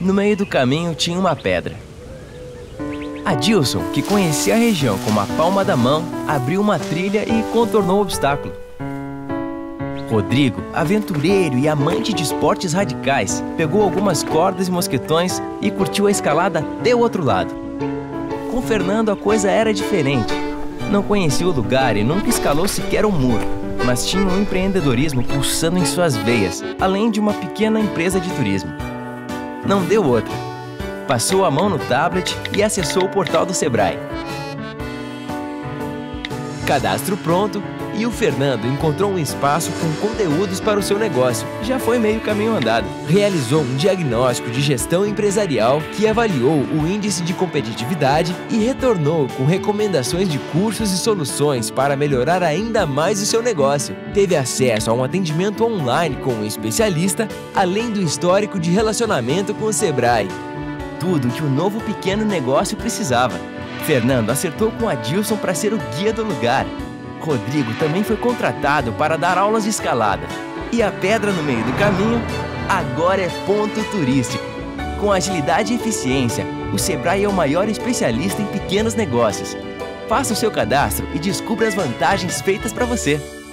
No meio do caminho tinha uma pedra. Adilson, que conhecia a região como a palma da mão, abriu uma trilha e contornou o obstáculo. Rodrigo, aventureiro e amante de esportes radicais, pegou algumas cordas e mosquetões e curtiu a escalada até o outro lado. Com Fernando a coisa era diferente. Não conhecia o lugar e nunca escalou sequer um muro, mas tinha um empreendedorismo pulsando em suas veias, além de uma pequena empresa de turismo. Não deu outra. Passou a mão no tablet e acessou o portal do Sebrae. Cadastro pronto e o Fernando encontrou um espaço com conteúdos para o seu negócio. Já foi meio caminho andado. Realizou um diagnóstico de gestão empresarial que avaliou o índice de competitividade e retornou com recomendações de cursos e soluções para melhorar ainda mais o seu negócio. Teve acesso a um atendimento online com um especialista, além do histórico de relacionamento com o Sebrae. Tudo que o novo pequeno negócio precisava. Fernando acertou com Adilson para ser o guia do lugar. Rodrigo também foi contratado para dar aulas de escalada. E a pedra no meio do caminho agora é ponto turístico. Com agilidade e eficiência, o Sebrae é o maior especialista em pequenos negócios. Faça o seu cadastro e descubra as vantagens feitas para você.